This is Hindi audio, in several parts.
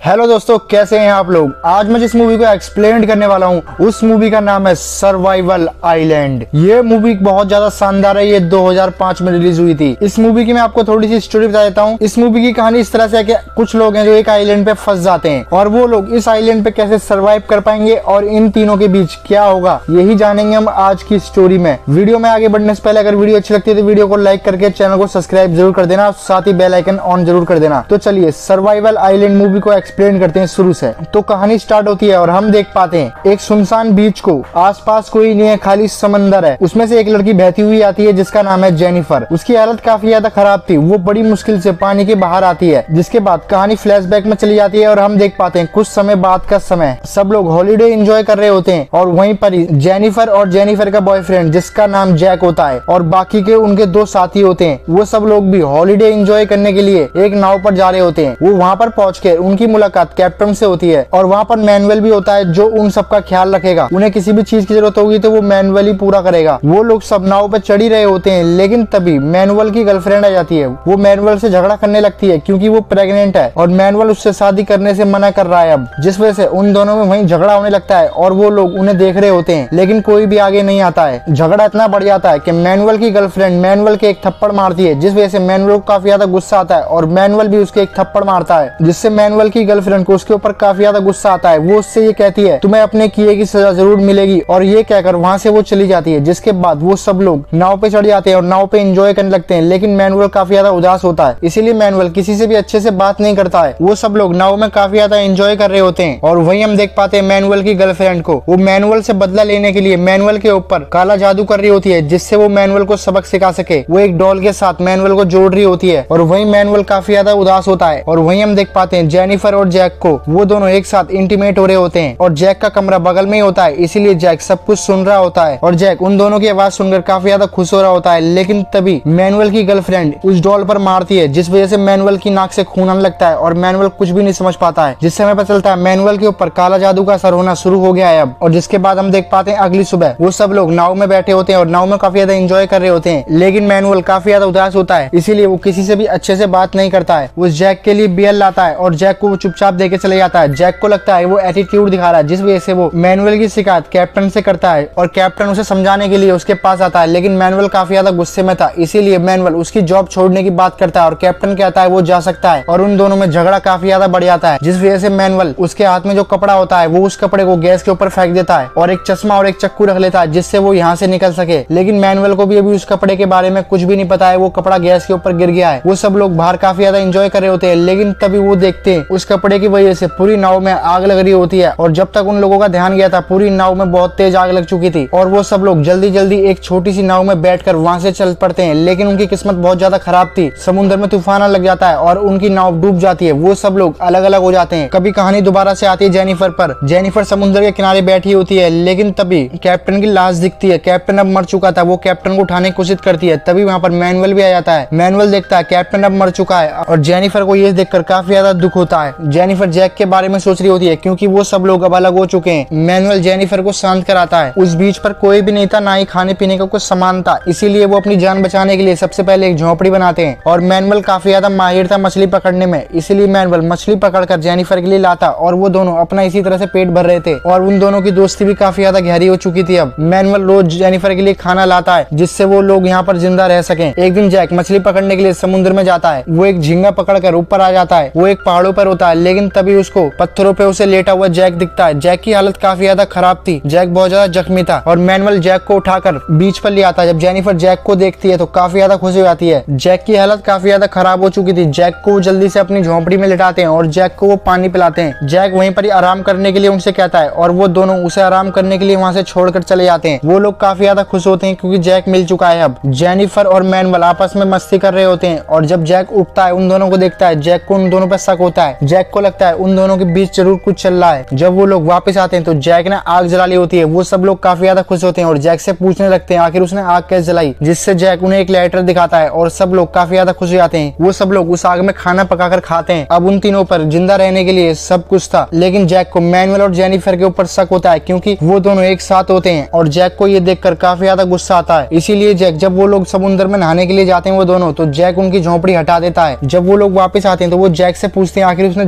हेलो दोस्तों, कैसे हैं आप लोग। आज मैं जिस मूवी को एक्सप्लेन करने वाला हूँ उस मूवी का नाम है सर्वाइवल आइलैंड। ये मूवी बहुत ज्यादा शानदार है। ये 2005 में रिलीज हुई थी। इस मूवी की मैं आपको थोड़ी सी स्टोरी बता देता हूँ। इस मूवी की कहानी इस तरह से है कि कुछ लोग हैं जो एक आइलैंड पे फंस जाते हैं और वो लोग इस आइलैंड पे कैसे सर्वाइव कर पाएंगे और इन तीनों के बीच क्या होगा, यही जानेंगे हम आज की स्टोरी में। वीडियो में आगे बढ़ने से पहले अगर वीडियो अच्छी लगती है तो वीडियो को लाइक करके चैनल को सब्सक्राइब जरूर कर देना, साथ ही बेल आइकन ऑन जरूर कर देना। तो चलिए सर्वाइवल आइलैंड मूवी को एक्सप्लेन करते हैं शुरू से। तो कहानी स्टार्ट होती है और हम देख पाते हैं एक सुनसान बीच को। आसपास कोई नहीं है, खाली समंदर है। उसमें से एक लड़की बहती हुई आती है जिसका नाम है जेनिफर। उसकी हालत काफी ज्यादा खराब थी। वो बड़ी मुश्किल से पानी के बाहर आती है, जिसके बाद कहानी फ्लैशबैक में चली जाती है और हम देख पाते हैं कुछ समय बाद का समय। सब लोग हॉलीडे एंजॉय कर रहे होते हैं और वहीं पर ही जेनिफर और जेनिफर का बॉयफ्रेंड जिसका नाम जैक होता है और बाकी के उनके दो साथी होते हैं, वो सब लोग भी हॉलीडे एंजॉय करने के लिए एक नाव पर जा रहे होते हैं। वो वहाँ पर पहुंचकर उनकी मुलाकात कैप्टन से होती है और वहाँ पर मैनुअल भी होता है जो उन सबका ख्याल रखेगा। उन्हें किसी भी चीज की जरूरत होगी तो वो मैनुअल ही पूरा करेगा। वो लोग सब नाव पर चढ़ी रहे होते हैं, लेकिन तभी मैनुअल की गर्लफ्रेंड आ जाती है। वो मैनुअल से झगड़ा करने लगती है क्योंकि वो प्रेग्नेंट है और मैनुअल उससे शादी करने से मना कर रहा है अब, जिस वजह से उन दोनों में वहीं झगड़ा होने लगता है और वो लोग उन्हें देख रहे होते हैं, लेकिन कोई भी आगे नहीं आता है। झगड़ा इतना बढ़ जाता है कि मैनुअल की गर्लफ्रेंड मैनुअल के एक थप्पड़ मारती है, जिस वजह से मैनुअल को काफी ज्यादा गुस्सा आता है और मैनुअल भी उसके एक थप्पड़ मारता है, जिससे मैनुअल की गर्लफ्रेंड को उसके ऊपर काफी ज्यादा गुस्सा आता है। वो उससे ये कहती है तुम्हें अपने किए की सजा जरूर मिलेगी और ये कहकर वहाँ से वो चली जाती है। जिसके बाद वो सब लोग नाव पे चढ़ जाते हैं और नाव पे एंजॉय करने लगते हैं, लेकिन मैनुअल काफी ज्यादा उदास होता है, इसीलिए मैनुअल किसी से भी अच्छे से बात नहीं करता है। वो सब लोग नाव में काफी ज्यादा एंजॉय कर रहे होते हैं और वहीं हम देख पाते हैं मैनुअल की गर्लफ्रेंड को। वो मैनुअल से बदला लेने के लिए मैनुअल के ऊपर काला जादू कर रही होती है, जिससे वो मैनुअल को सबक सिखा सके। वो एक डॉल के साथ मैनुअल को जोड़ रही होती है और वहीं मैनुअल काफी ज्यादा उदास होता है और वहीं हम देख पाते हैं जेनिफर और जैक को। वो दोनों एक साथ इंटीमेट हो रहे होते हैं और जैक का कमरा बगल में ही होता है, इसीलिए जैक सब कुछ सुन रहा होता है और जैक उन दोनों की आवाज सुनकर काफी ज्यादा खुश हो रहा होता है। लेकिन तभी मैनुअल की गर्लफ्रेंड उस डॉल पर मारती है, जिस वजह से मैनुअल की नाक से खून आने लगता है और मैनुअल कुछ भी नहीं समझ पाता है। जिस समय पता चलता है मैनुअल के ऊपर काला जादू का असर होना शुरू हो गया है अब। और जिसके बाद हम देख पाते हैं अगली सुबह वो सब लोग नाव में बैठे होते हैं और नाव में काफी ज्यादा एंजॉय कर रहे होते हैं, लेकिन मैनुअल काफी ज्यादा उदास होता है, इसीलिए वो किसी से भी अच्छे से बात नहीं करता है। वो जैक के लिए बियर लाता है और जैक को वो चुपचाप देके चले जाता है। जैक को लगता है वो एटीट्यूड दिखा रहा है, जिस वजह से वो मैनुअल की शिकायत कैप्टन से करता है और कैप्टन उसे समझाने के लिए उसके पास आता है, लेकिन मैनुअल काफी ज्यादा गुस्से में था, इसीलिए मैनुअल उसकी जॉब छोड़ने की बात करता है और कैप्टन कहता है वो जा सकता है और उन दोनों में झगड़ा काफी ज्यादा बढ़ जाता है, जिस वजह से मैनुअल उसके हाथ में जो कपड़ा होता है वो उस कपड़े को गैस के ऊपर फेंक देता है और एक चश्मा और एक चक्कू रख लेता है जिससे वो यहाँ से निकल सके। लेकिन मैनुअल को भी अभी उस कपड़े के बारे में कुछ भी नहीं पता है, वो कपड़ा गैस के ऊपर गिर गया है। वो सब लोग बाहर काफी ज्यादा एंजॉय कर रहे होते हैं, लेकिन तभी वो देखते हैं उस कपड़े की वजह से पूरी नाव में आग लग रही होती है और जब तक उन लोगों का ध्यान गया था पूरी नाव में बहुत तेज आग लग चुकी थी और वो सब लोग जल्दी जल्दी एक छोटी सी नाव में बैठकर वहां से चल पड़ते हैं। लेकिन उनकी किस्मत बहुत ज्यादा खराब थी, समुद्र में तूफान आने लग जाता है और उनकी नाव डूब जाती है। वो सब लोग अलग अलग हो जाते हैं। कभी कहानी दोबारा से आती है जेनिफर पर। जेनिफर समुद्र के किनारे बैठी होती है, लेकिन तभी कैप्टन की लाश दिखती है। कैप्टन अब मर चुका था। वो कैप्टन को उठाने की कोशिश करती है, तभी वहाँ पर मैनुअल भी आ जाता है। मैनुअल देखता है कैप्टन अब मर चुका है और जेनिफर को ये देखकर काफी ज्यादा दुख होता है। जेनिफर जैक के बारे में सोच रही होती है क्योंकि वो सब लोग अब अलग हो चुके हैं। मैनुअल जेनिफर को शांत कराता है। उस बीच पर कोई भी नहीं था, ना ही खाने पीने का कुछ सामान था, इसीलिए वो अपनी जान बचाने के लिए सबसे पहले एक झोपड़ी बनाते हैं और मैनुअल काफी ज्यादा माहिर था मछली पकड़ने में, इसीलिए मैनुअल मछली पकड़कर जेनिफर के लिए लाता और वो दोनों अपना इसी तरह से पेट भर रहे थे और उन दोनों की दोस्ती भी काफी ज्यादा गहरी हो चुकी थी। अब मैनुअल रोज जेनिफर के लिए खाना लाता है जिससे वो लोग यहाँ पर जिंदा रह सकें। एक दिन जैक मछली पकड़ने के लिए समुद्र में जाता है। वो एक झींगा पकड़कर ऊपर आ जाता है। वो एक पहाड़ों पर होता है, लेकिन तभी उसको पत्थरों पे उसे लेटा हुआ जैक दिखता है। जैक की हालत काफी ज्यादा खराब थी, जैक बहुत ज्यादा जख्मी था और मैनुअल जैक को उठाकर बीच पर ले आता है। जब जेनिफर जैक को देखती है तो काफी ज्यादा खुश हो जाती है। जैक की हालत काफी ज्यादा खराब हो चुकी थी। जैक को जल्दी से अपनी झोंपड़ी में लिटाते हैं और जैक को वो पानी पिलाते हैं। जैक वहीं पर ही आराम करने के लिए उनसे कहता है और वो दोनों उसे आराम करने के लिए वहाँ से छोड़कर चले जाते हैं। वो लोग काफी ज्यादा खुश होते हैं क्योंकि जैक मिल चुका है। अब जेनिफर और मैनुअल आपस में मस्ती कर रहे होते हैं और जब जैक उठता है उन दोनों को देखता है। जैक को उन दोनों पर शक होता है। जैक को लगता है उन दोनों के बीच जरूर कुछ चल रहा है। जब वो लोग वापस आते हैं तो जैक ने आग जला ली होती है। वो सब लोग काफी ज्यादा खुश होते हैं और जैक से पूछने लगते हैं आखिर उसने आग कैसे जलाई, जिससे जैक उन्हें एक लाइटर दिखाता है और सब लोग काफी ज्यादा खुश हो जाते हैं। वो सब लोग उस आग में खाना पकाकर खाते हैं। अब उन तीनों पर जिंदा रहने के लिए सब कुछ था, लेकिन जैक को मैनुअल और जेनिफर के ऊपर शक होता है क्योंकि वो दोनों एक साथ होते हैं और जैक को ये देखकर काफी ज्यादा गुस्सा आता है। इसीलिए जैक जब वो लोग समुद्र में नहाने के लिए जाते हैं वो दोनों, तो जैक उनकी झोंपड़ी हटा देता है। जब वो लोग वापस आते हैं तो वो जैक से पूछते हैं आखिर उसने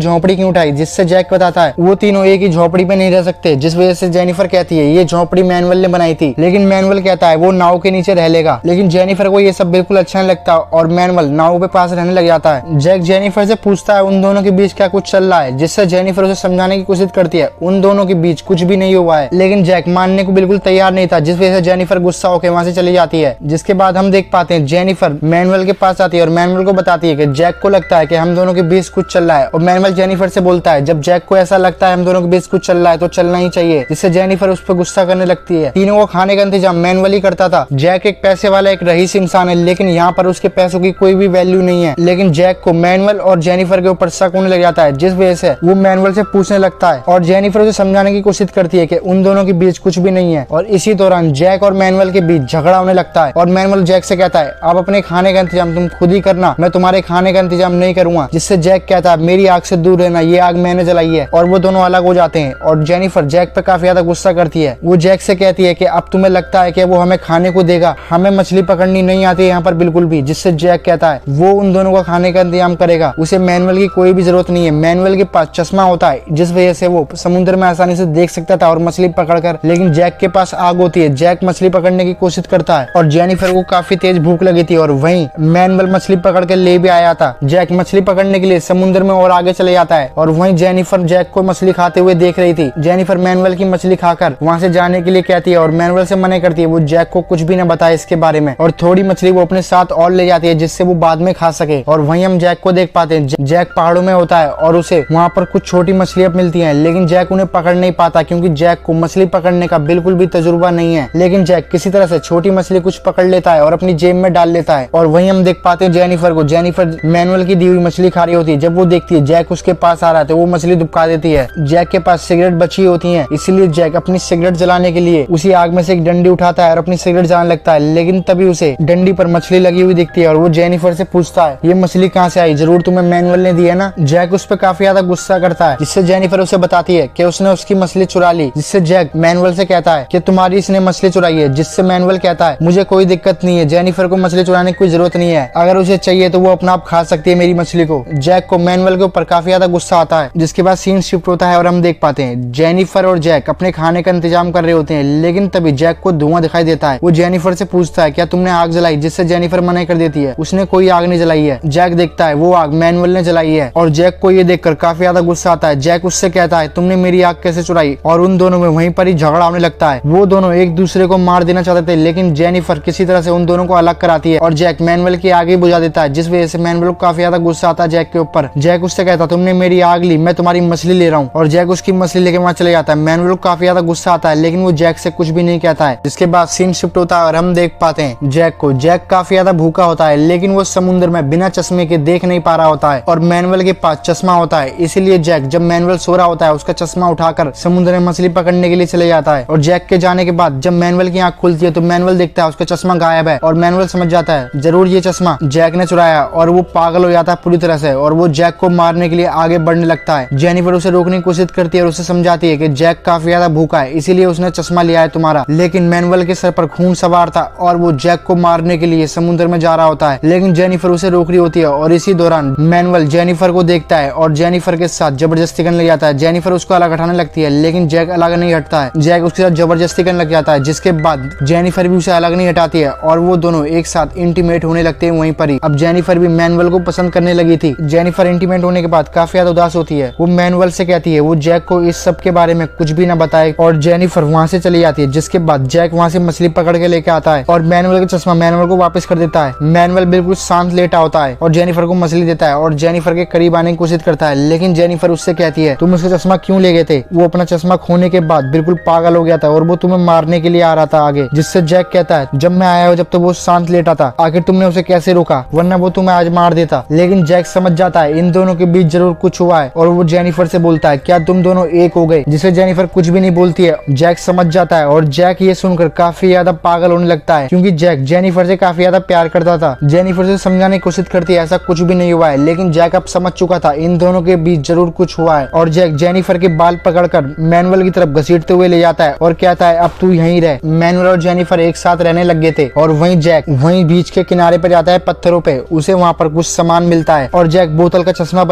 झोपड़ी क्यों उठाई, जिससे जैक बताता है वो तीनों एक ही झोपड़ी पे नहीं रह सकते, जिस वजह से जेनिफर कहती है ये झोपड़ी मैनुअल ने बनाई थी, लेकिन मैनुअल कहता है वो नाव के नीचे रह लेगा। लेकिन जेनिफर को ये सब बिल्कुल अच्छा नहीं लगता और मैनुअल नाव पे पास रहने लग जाता है। जैक जेनिफर से पूछता है उन दोनों के बीच क्या कुछ चल रहा है, जिससे जेनिफर उसे समझाने की कोशिश करती है उन दोनों के बीच कुछ भी नहीं हुआ है, लेकिन जैक मानने को बिल्कुल तैयार नहीं था, जिस वजह से जेनिफर गुस्सा होकर वहां से चली जाती है। जिसके बाद हम देख पाते हैं जेनिफर मैनुअल के पास आती है और मैनुअल को बताती है कि जैक को लगता है कि हम दोनों के बीच कुछ चल रहा है, और मैनुअल जेनिफर से बोलता है जब जैक को ऐसा लगता है हम दोनों के बीच कुछ चल रहा है तो चलना ही चाहिए, जिससे जेनिफर उस पर गुस्सा करने लगती है। तीनों को खाने का इंतजाम मैनुअल ही करता था। जैक एक पैसे वाला एक रईस इंसान है, लेकिन यहाँ पर उसके पैसों की कोई भी वैल्यू नहीं है, लेकिन जैक को मैनुअल और जेनिफर के ऊपर शक होने लग जाता है, जिस वजह से वो मैनुअल से पूछने लगता है और जेनिफर उसे समझाने की कोशिश करती है कि उन दोनों के बीच कुछ भी नहीं है। और इसी दौरान जैक और मैनुअल के बीच झगड़ा होने लगता है और मैनुअल जैक से कहता है आप अपने खाने का इंतजाम तुम खुद ही करना, मैं तुम्हारे खाने का इंतजाम नहीं करूंगा, जिससे जैक कहता है मेरी आग से दूर रहना, ये आग मैंने जलाई है, और वो दोनों अलग हो जाते हैं। और जेनिफर जैक पे काफी ज्यादा गुस्सा करती है। वो जैक से कहती है कि अब तुम्हें लगता है कि वो हमें खाने को देगा, हमें मछली पकड़नी नहीं आती यहाँ पर बिल्कुल भी, जिससे जैक कहता है वो उन दोनों का खाने का इंतजाम करेगा, उसे मैनुअल की कोई भी जरूरत नहीं है। मैनुअल के पास चश्मा होता है जिस वजह से वो समुद्र में आसानी से देख सकता था और मछली पकड़कर, लेकिन जैक के पास आग होती है। जैक मछली पकड़ने की कोशिश करता है और जेनिफर को काफी तेज भूख लगी थी और वहीं मैनुअल मछली पकड़ के ले भी आया था। जैक मछली पकड़ने के लिए समुद्र में और आगे चले जाता है और वहीं जेनिफर जैक को मछली खाते हुए देख रही थी। जेनिफर मैनुअल की मछली खाकर वहां से जाने के लिए कहती है और मैनुअल से मना करती है वो जैक को कुछ भी न बताए इसके बारे में, और थोड़ी मछली वो अपने साथ और ले जाती है जिससे वो बाद में खा सके। और वहीं हम जैक को देख पाते हैं, जैक पहाड़ों में होता है और उसे वहाँ पर कुछ छोटी मछलियां मिलती हैं, लेकिन जैक उन्हें पकड़ नहीं पाता क्योंकि जैक को मछली पकड़ने का बिल्कुल भी तजुर्बा नहीं है। लेकिन जैक किसी तरह से छोटी मछली कुछ पकड़ लेता है और अपनी जेब में डाल लेता है। और वहीं हम देख पाते हैं जेनिफर को, जेनिफर मैनुअल की दी हुई मछली खा रही होती है। जब वो देखती है जैक उसके पास आ रहा है तो वो मछली दुबका देती है। जैक के पास सिगरेट बची होती है, इसीलिए जैक अपनी सिगरेट जलाने के लिए उसी आग में से एक डंडी उठाता है और अपनी सिगरेट जलाने लगता है, लेकिन तभी उसे डंडी पर मछली लगी हुई दिखती है और वो जेनिफर से पूछता है ये मछली कहाँ से आई, जरूर तुम्हें मैनुअल ने दी है ना। जैक उस पर काफी ज्यादा गुस्सा करता है, जिससे जेनिफर उसे बताती है कि उसने उसकी मछली चुरा ली, जिससे जैक मैनुअल से कहता है कि तुम्हारी इसने मछली चुराई है, जिससे मैनुअल कहता है मुझे कोई दिक्कत नहीं है, जेनिफर को मछली चुराने की कोई जरूरत नहीं है, अगर उसे चाहिए तो वो अपना आप खा सकती है मेरी मछली को। जैक को मैनुअल के ऊपर काफी ज्यादा गुस्सा आता है, जिसके बाद सीन शिफ्ट होता है और हम देख पाते हैं जेनिफर और जैक अपने खाने का इंतजाम कर रहे होते हैं, लेकिन तभी जैक को धुआं दिखाई देता है। वो जेनिफर से पूछता है क्या तुमने आग जलाई, जिससे जेनिफर मना कर देती है उसने कोई आग नहीं जलाई है। जैक देखता है वो आग मैनुअल ने जलाई है और जैक को ये देखकर काफी ज्यादा गुस्सा आता है। जैक उससे कहता है तुमने मेरी आग कैसे चुराई, और उन दोनों में वहीं पर ही झगड़ा होने लगता है। वो दोनों एक दूसरे को मार देना चाहते थे, लेकिन जेनिफर किसी तरह से उन दोनों को अलग कराती है और जैक मैनुअल की आग ही बुझा देता है, जिस वजह से मैनुअल को काफी ज्यादा गुस्सा आता है जैक के ऊपर। जैक उससे कहता तुमने मेरी आग ली, मैं तुम्हारी मछली ले रहा हूँ, और जैक उसकी मछली लेके वहाँ चले जाता है। मैनुअल को काफी ज्यादा गुस्सा आता है, लेकिन वो जैक से कुछ भी नहीं कहता है। जिसके बाद सीन शिफ्ट होता है और हम देख पाते हैं जैक को। जैक काफी ज्यादा भूखा होता है, लेकिन वो समुद्र में बिना चश्मे के देख नहीं पा रहा होता है और मैनुअल के पास चश्मा होता है, इसीलिए जैक जब मैनुअल सो रहा होता है उसका चश्मा उठाकर समुद्र में मछली पकड़ने के लिए चले जाता है। और जैक के जाने के बाद जब मैनुअल की आंख खुलती है तो मैनुअल देखता है उसका चश्मा गायब है और मैनुअल समझ जाता है जरूर ये चश्मा जैक ने चुराया, और वो पागल हो जाता है पूरी तरह से और वो जैक को मारने के लिए आगे बढ़ने लगता है। जेनिफर उसे रोकने की कोशिश करती है और उसे समझाती है कि जैक काफी ज्यादा भूखा है, इसीलिए उसने चश्मा लिया है तुम्हारा, लेकिन मैनुअल के सर पर खून सवार था और वो जैक को मारने के लिए समुद्र में जा रहा होता है, लेकिन जेनिफर उसे रोक रही होती है। और इसी दौरान मैनुअल जेनिफर को देखता है और जेनिफर के साथ जबरदस्ती करने लग जाता है। जेनिफर उसको अलग हटाने लगती है, लेकिन जैक अलग नहीं हटता है। जैक उसके साथ जबरदस्ती करने लग जाता है, जिसके बाद जेनिफर भी उसे अलग नहीं हटाती है और वो दोनों एक साथ इंटीमेट होने लगते हैं वहीं पर ही। अब जेनिफर भी मैनुअल को पसंद करने लगी थी। जेनिफर इंटीमेट होने के बाद काफी ज्यादा उदास होती है। वो मैनुअल से कहती है वो जैक को इस सब के बारे में कुछ भी न बताए और जेनिफर वहाँ से चली जाती है। जिसके बाद जैक वहाँ से मछली पकड़ के लेके आता है और मैनुअल का चश्मा मैनुअल को वापस कर देता है। मैनुअल बिल्कुल शांत लेटा होता है और जेनिफर को मछली देता है और जेनिफर के करीब आने की कोशिश करता है, लेकिन जेनिफर उससे कहती है तुम उसका चश्मा क्यों ले गए थे, वो अपना चश्मा खोने के बाद बिल्कुल पागल हो गया था और वो तुम्हें मारने के लिए आ रहा था आगे। जिससे जैक कहता है जब मैं आया हूँ जब तो वो शांत लेटा था, आखिर तुमने उसे कैसे रोका, वरना वो तुम्हें आज मार देता। लेकिन जैक समझ जाता है इन दोनों के बीच जरूर कुछ हुआ है और वो जेनिफर से बोलता है क्या तुम दोनों एक हो गए, जिसे जेनिफर कुछ भी नहीं बोलती है। जैक समझ जाता है और जैक ये सुनकर काफी ज्यादा पागल होने लगता है, क्योंकि जैक जेनिफर से काफी ज्यादा प्यार करता था। जेनिफर से समझाने की कोशिश करती है ऐसा कुछ भी नहीं हुआ है, लेकिन जैक अब समझ चुका था इन दोनों के बीच जरूर कुछ हुआ है। और जैक जेनिफर के बाल पकड़कर मैनुअल की तरफ घसीटते हुए ले जाता है और कहता है अब तू यहीं रह। मैनुअल और जेनिफर एक साथ रहने लग गए थे और वहीं जैक वहीं बीच के किनारे पर जाता है पत्थरों पे, उसे वहाँ पर कुछ सामान मिलता है और जैक बोतल का चश्मा बना के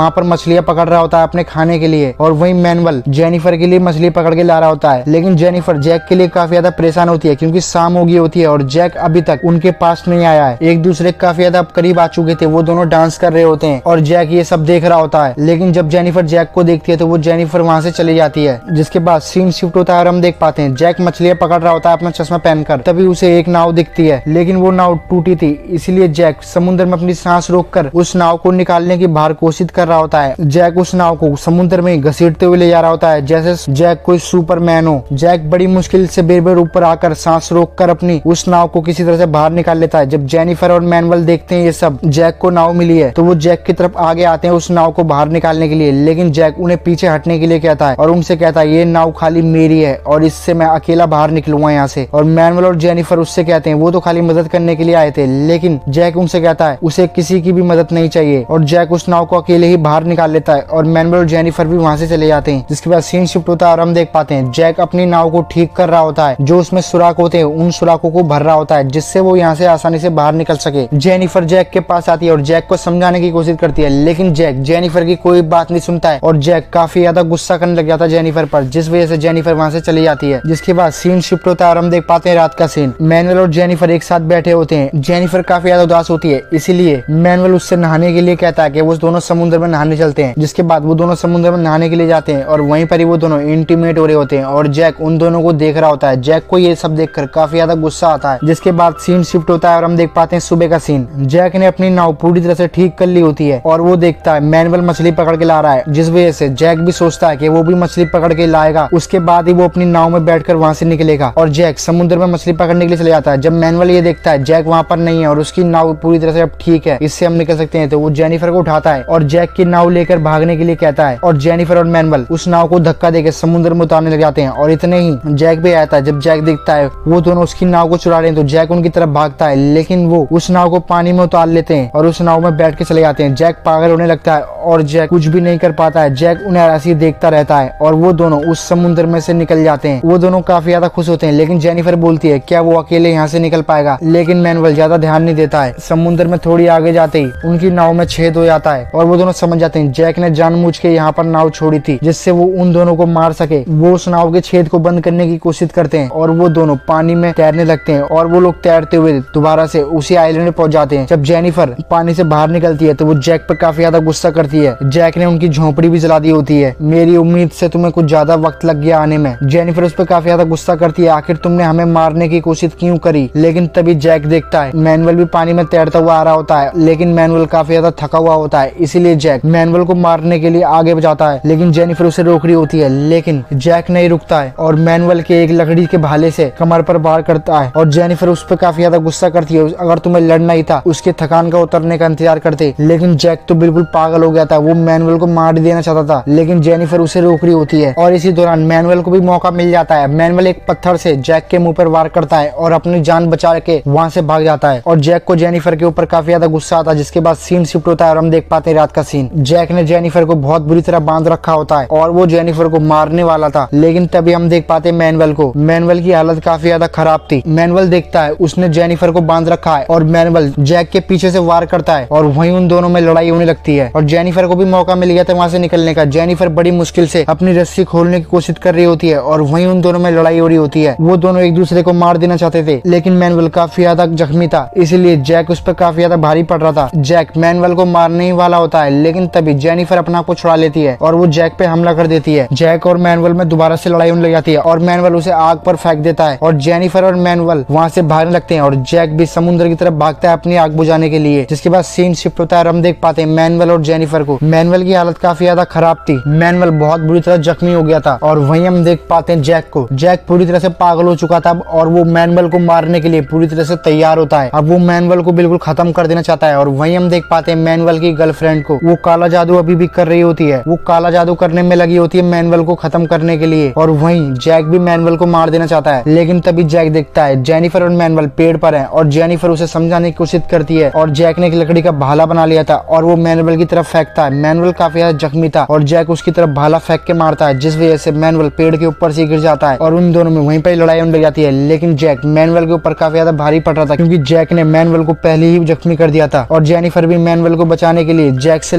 वहाँ पर मछलियां पकड़ रहा होता है अपने खाने के लिए, और वहीं मैनुअल जेनिफर के लिए मछली पकड़ के ला रहा होता है। लेकिन जेनिफर जैक के लिए काफी ज्यादा परेशान होती है क्योंकि शाम हो गई होती है और जैक अभी तक उनके पास नहीं आया है। एक दूसरे काफी ज्यादा करीब आ चुके थे, वो दोनों डांस कर रहे होते हैं और जैक ये सब देख रहा होता है। लेकिन जब जेनिफर जैक को देखती है तो वो जेनिफर वहाँ से चली जाती है, जिसके बाद सीन शिफ्ट होता है और हम देख पाते हैं जैक मछलियां पकड़ रहा होता है अपना चश्मा पहनकर। तभी उसे एक नाव दिखती है, लेकिन वो नाव टूटी थी, इसलिए जैक समुद्र में अपनी सांस रोककर उस नाव को निकालने की बाहर कोशिश कर रहा होता है। जैक उस नाव को समुद्र में घसीटते हुए ले जा रहा होता है जैसे जैक कोई सुपरमैन हो। जैक बड़ी मुश्किल से बेर ऊपर आकर सांस रोककर अपनी उस नाव को किसी तरह से बाहर निकाल लेता है। जब जेनिफर और मैनुअल देखते हैं ये सब जैक को नाव मिली है तो वो जैक की तरफ आगे आते हैं उस नाव को बाहर निकालने के लिए, लेकिन जैक उन्हें पीछे हटने के लिए कहता है और उनसे कहता है ये नाव खाली मेरी है और इससे मैं अकेला बाहर निकलूंगा यहाँ से। और मैनुअल और जेनिफर उससे कहते हैं वो तो खाली मदद करने के लिए आए थे, लेकिन जैक उनसे कहता है उसे किसी की भी मदद नहीं चाहिए और जैक उस नाव को अकेले ही बाहर निकाल लेता है और मैनुअल और जेनिफर भी वहाँ से चले जाते हैं। जिसके बाद सीन शिफ्ट होता है और हम देख पाते हैं जैक अपनी नाव को ठीक कर रहा होता है, जो उसमें सुराख होते हैं उन सुराखों को भर रहा होता है जिससे वो यहाँ से आसानी से बाहर निकल सके। जेनिफर जैक के पास आती है और जैक को समझाने की कोशिश करती है, लेकिन जैक जेनिफर की कोई बात नहीं सुनता है और जैक काफी ज्यादा गुस्सा करने लग जाता है जेनिफर पर, जिस वजह से जेनिफर वहाँ से चली जाती है। जिसके बाद सीन शिफ्ट होता है और हम देख पाते हैं रात का सीन। मैनुअल और जेनिफर एक साथ बैठे होते हैं। जेनिफर काफी ज्यादा उदास होती है, इसीलिए मैनुअल उससे नहाने के लिए कहता है कि वो दोनों समुद्र में नहाने चलते हैं। जिसके बाद वो दोनों समुद्र में नहाने के लिए जाते हैं और वहीं पर ही वो दोनों इंटीमेट हो रहे होते हैं और जैक उन दोनों को देख रहा होता है। जैक को ये सब देखकर काफी ज्यादा गुस्सा आता है। जिसके बाद सीन शिफ्ट होता है और हम देख पाते हैं सुबह का सीन। जैक ने अपनी नाव पूरी तरह से ठीक कर ली होती है और वो देखता है मैनुअल मछली पकड़ के ला रहा है, जिस वजह से जैक भी सोचता है कि वो भी मछली पकड़ के लाएगा, उसके बाद ही वो अपनी नाव में बैठकर वहां से निकलेगा और जैक समुद्र में मछली पकड़ने के लिए चले जाता है। जब मैनुअल ये देखता है जैक वहां पर नहीं है और उसकी नाव पूरी तरह से अब ठीक है, इससे हम निकल सकते हैं, तो वो जेनिफर को उठाता है और जैक की नाव लेकर भागने के लिए कहता है और जेनिफर और मैनुअल उस नाव को धक्का देकर समुद्र में उतारने लग जाते हैं। और इतने ही जैक भी आता है। जब जैक देखता है वो दोनों उसकी नाव को चुरा रहे हैं तो जैक उनकी तरफ भागता है, लेकिन वो उस नाव को पानी में उतार लेते हैं और उस नाव में बैठ के चले जाते हैं। जैक पागल होने लगता है और जैक कुछ भी नहीं कर पाता है। जैक उन्हें ऐसे ही देखता रहता है और वो दोनों उस समुद्र में से निकल जाते हैं। वो दोनों काफी ज्यादा खुश होते हैं, लेकिन जेनिफर बोलती है क्या वो अकेले यहाँ से निकल पाएगा, लेकिन मैनुअल ज्यादा ध्यान नहीं देता है। समुद्र में थोड़ी आगे जाते ही उनकी नाव में छेद हो जाता है और वो दोनों समझ जाते हैं जैक ने जानबूझ के यहाँ पर नाव छोड़ी थी जिससे वो उन दोनों को मार सके। वो उस नाव के छेद को बंद करने की कोशिश करते हैं और वो दोनों पानी में तैरने लगते हैं और वो लोग तैरते हुए दोबारा से उसी आइलैंड में पहुंच जाते हैं। जब जेनिफर पानी से बाहर निकलती है तो वो जैक पर काफी ज्यादा गुस्सा करती है। जैक ने उनकी झोपड़ी भी जला दी होती है। मेरी उम्मीद से तुम्हें कुछ ज्यादा वक्त लग गया आने में। जेनिफर उस पर काफी ज्यादा गुस्सा करती है, आखिर तुमने हमें मारने की कोशिश क्यों करी। लेकिन तभी जैक देखता है मैनुअल भी पानी में तैरता हुआ आ रहा होता है, लेकिन मैनुअल काफी ज्यादा थका हुआ होता है, इसीलिए जैक मैनुअल को मारने के लिए आगे जाता है, लेकिन जेनिफर उसे रोक रही होती है। लेकिन जैक नहीं रुकता है और मैनुअल के एक लकड़ी के भाले से कमर पर वार करता है और जेनिफर उस पर काफी ज्यादा गुस्सा करती है। अगर तुम्हें लड़ना ही था उसके थकान का उतरने का इंतजार करते, लेकिन जैक तो बिल्कुल पागल हो गया था। वो मैनुअल को मार देना चाहता था, लेकिन जेनिफर उसे रोक रही होती है और इसी दौरान मैनुअल को भी मौका मिल जाता है। मैनुअल एक पत्थर से जैक के मुंह पर वार करता है और अपनी जान बचा के वहाँ से भाग जाता है और जैक को जेनिफर के ऊपर काफी ज्यादा गुस्सा आता है। जिसके बाद सीन शिफ्ट होता है और हम देख पाते हैं रात का सीन। जैक ने जेनिफर को बहुत बुरी तरह बांध रखा होता है और वो जेनिफर को मारने वाला था, लेकिन तभी हम देख पाते हैं मैनुअल को। मैनुअल की हालत काफी ज्यादा खराब थी। मैनुअल देखता है उसने जेनिफर को बांध रखा है और मैनुअल जैक के पीछे से वार करता है और वहीं उन दोनों में लड़ाई होने लगती है और जेनिफर को भी मौका मिल गया था वहां से निकलने का। जेनिफर बड़ी मुश्किल से अपनी रस्सी खोलने की कोशिश कर रही होती है और वहीं उन दोनों में लड़ाई हो रही होती है। वो दोनों एक दूसरे को मार देना चाहते थे, लेकिन मैनुअल काफी ज्यादा जख्मी था, इसलिए जैक उस पर काफी ज्यादा भारी पड़ रहा था। जैक मैनुअल को मारने ही वाला होता है, लेकिन तभी जेनिफर अपना आप को छुड़ा लेती है और वो जैक पे हमला कर देती है। जैक और मैनुअल में दोबारा से लड़ाई होने लग जाती है और मैनुअल उसे आग पर फेंक देता है और जेनिफर और मैनुअल वहाँ से भागने लगते हैं और जैक भी समुद्र की तरफ भागता है अपनी आग बुझाने के लिए। जिसके बाद सीन शिफ्ट होता है और हम देख पाते हैं मैनुअल और जेनिफर को। मैनुअल की हालत काफी ज्यादा खराब थी, मैनुअल बहुत बुरी तरह जख्मी हो गया था और वहीं हम देख पाते हैं जैक को। जैक पूरी तरह से पागल हो चुका था और वो मैनुअल को मारने के लिए पूरी तरह से तैयार होता है। अब वो मैनुअल को बिल्कुल खत्म कर देना चाहता है और वहीं हम देख पाते हैं मैनुअल की गर्लफ्रेंड को। वो काला जादू अभी भी कर रही होती है, वो काला जादू करने में लगी होती है मैनुअल को खत्म करने के लिए और वहीं जैक भी मैनुअल को मार देना चाहता है। लेकिन तभी जैक देखता है जेनिफर और मैनुअल पेड़ पर हैं और जेनिफर उसे समझाने की कोशिश करती है और जैक ने एक लकड़ी का भाला बना लिया था और वो मैनुअल की तरफ फेंकता है। मैनुअल काफी ज्यादा जख्मी था और जैक उसकी तरफ भाला फेंक के मारता है, जिस वजह से मैनुअल पेड़ के ऊपर से गिर जाता है और उन दोनों में वहीं पर लड़ाई होने लग जाती है। लेकिन जैक मैनुअल के ऊपर काफी ज्यादा भारी पड़ रहा था क्योंकि जैक ने मैनुअल को पहले ही जख्मी कर दिया था और जेनिफर भी मैनुअल को बचाने के लिए जैक से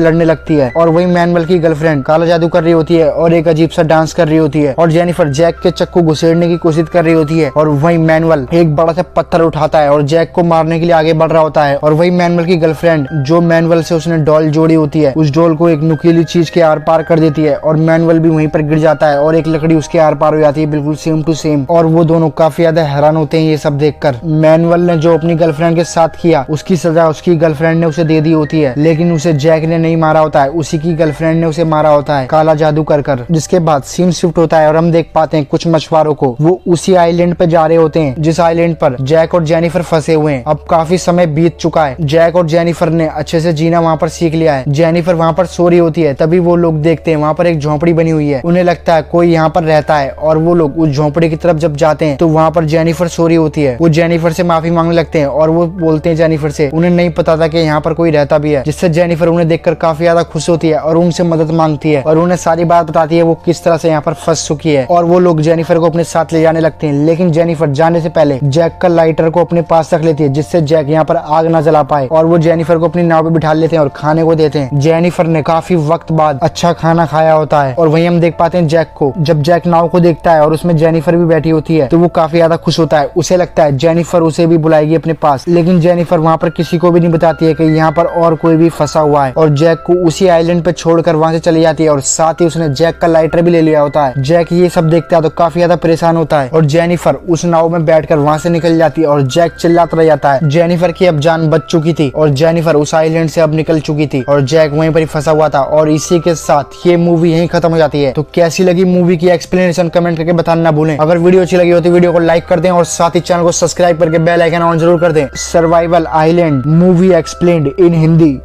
लड़ने लगती है और वही मैनुअल की गर्लफ्रेंड काला जादू कर रही होती है और एक अजीब सा डांस कर रही होती है और जेनिफर जैक के चक्कू घुसेड़ने की कोशिश कर रही होती है और वही मैनुअल एक बड़ा सा पत्थर उठाता है और जैक को मारने के लिए आगे बढ़ रहा होता है और वही मैनुअल की गर्लफ्रेंड जो मैनुअल से उसने डॉल जोड़ी होती है उस डॉल को एक नुकीली चीज के आर पार कर देती है और मैनुअल भी वहीं पर गिर जाता है और एक लकड़ी उसके आर पार हो जाती है, बिल्कुल सेम टू सेम। और वो दोनों काफी ज्यादा हैरान होते हैं ये सब देखकर। मैनुअल ने जो अपनी गर्लफ्रेंड के साथ किया उसकी सजा उसकी गर्लफ्रेंड ने उसे दे दी होती है, लेकिन उसे जैक ने नहीं मारा होता है, उसी की गर्लफ्रेंड ने उसे मारा होता है काला जादू कर। जिसके बाद सीन शिफ्ट होता है और हम देख पाते हैं कुछ मछुआरों को, वो उसी आइलैंड पे जा रहे होते हैं जिस आइलैंड पर जैक और जेनिफर फंसे हुए हैं। अब काफी समय बीत चुका है, जैक और जेनिफर ने अच्छे से जीना वहाँ पर सीख लिया है। जेनिफर वहाँ पर सो रही होती है, तभी वो लोग देखते हैं वहाँ पर एक झोंपड़ी बनी हुई है। उन्हें लगता है कोई यहाँ पर रहता है और वो लोग उस झोंपड़ी की तरफ जब जाते हैं तो वहाँ पर जेनिफर सो रही होती है। वो जेनिफर से माफी मांगने लगते हैं और वो बोलते हैं जेनिफर से उन्हें नहीं पता था कि यहाँ पर कोई रहता भी है, जिससे जेनिफर उन्हें देखकर काफी ज्यादा खुश होती है और उनसे मदद मांगती है और उन्हें सारी बात बताती है वो किस तरह से यहाँ पर फंस चुकी है। और वो लोग जेनिफर को अपने साथ ले जाने लगते हैं, लेकिन जेनिफर जाने से पहले जैक का लाइटर को अपने पास रख लेती है जिससे जैक यहाँ पर आग न जला पाए और वो जेनिफर को अपनी नाव पे बिठा लेते हैं और खाने को देते हैं। जेनिफर ने काफी वक्त बाद अच्छा खाना खाया होता है और वहीं हम देख पाते हैं जैक को। जब जैक नाव को देखता है और उसमें जेनिफर भी बैठी होती है तो वो काफी ज्यादा खुश होता है। उसे लगता है जेनिफर उसे भी बुलाएगी अपने पास, लेकिन जेनिफर वहाँ पर किसी को भी नहीं बताती है कि यहाँ पर और कोई भी फंसा हुआ है और जैक को उसी आइलैंड पे छोड़कर वहाँ से चली जाती है और साथ ही उसने जैक का लाइटर भी ले लिया होता है। जैक ये सब देखता है तो काफी ज्यादा परेशान होता है और जेनिफर उस नाव में बैठकर वहाँ से निकल जाती है और जैक चिल्लाता रह जाता है। जेनिफर की अब जान बच चुकी थी और जेनिफर उस आइलैंड से अब निकल चुकी थी और जैक वहीं पर ही फंसा हुआ था और इसी के साथ ये मूवी यहीं खत्म हो जाती है। तो कैसी लगी मूवी की एक्सप्लेनेशन कमेंट करके बताना ना भूलें। अगर वीडियो अच्छी लगी हो तो वीडियो को लाइक कर दें और साथ ही चैनल को सब्सक्राइब करके बेल आइकन ऑन जरूर कर दें। Survival island movie explained in Hindi.